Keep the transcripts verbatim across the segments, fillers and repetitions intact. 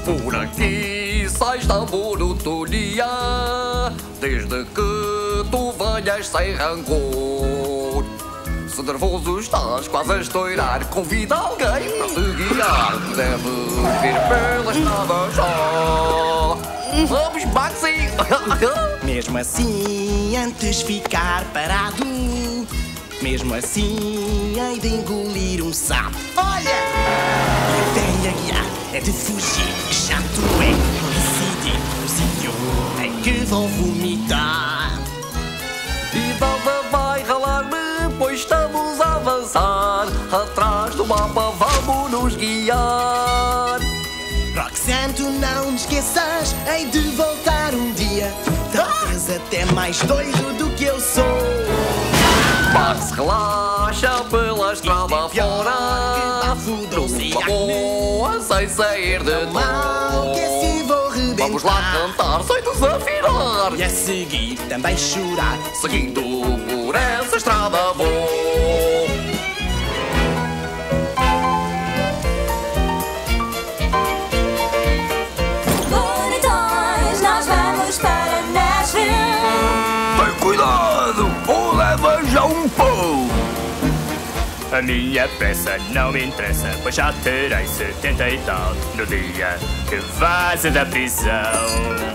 Por aqui sais da monotonia, desde que tu venhas sem rancor. Se nervoso estás quase a estourar, convida alguém para te guiar. Deve vir pela estrada já. Vamos, Maxi! Mesmo assim, antes ficar parado, mesmo assim, hei de engolir um sapo. Olha! A ideia guiar é de fugir, que chato é decidir o sítio em que vou vomitar. E nada vai ralar-me, pois estamos a avançar. Atrás do mapa vamos nos guiar. Roxanne, tu não me esqueças, hei de voltar um dia, talvez até mais doido do que eu sou. Max relaxa pela estrada fora, numa boa, sem sair de Mal que assim vou rebentar. Vamos lá cantar sem desafinar. E a seguir também chorar, seguindo por essa estrada vou. Bonitões, nós vamos para Nashville. Tem cuidado, ou leva já um pão. A minha peça não me interessa, pois já terei setenta e tal no dia que vais da prisão.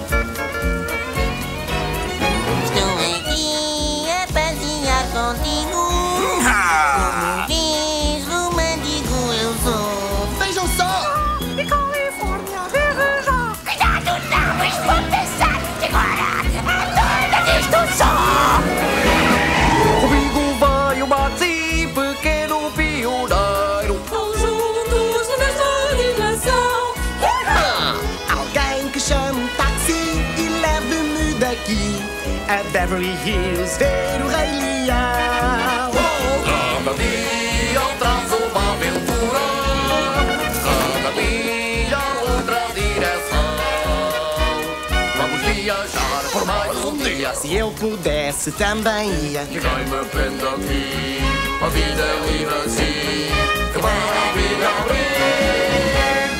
Estou aqui a passear contigo. Como vês, romântico eu sou. vejam só! E Califórnia vive já. Cuidado, não, mas vou pensar que agora é doida disto só. Comigo vai o Maxi, pequeno pioneiro. Vamos juntos na mesma direção. Alguém que chame um táxi e leve-me daqui a Beverly Hills ver o Rei Leão. Cada dia eu traço uma aventura, cada dia outra direção. Vamos viajar por mais um dia. Se eu pudesse também ia. Que quem me prende aqui, a vida é livre assim. Que maravilha abrir.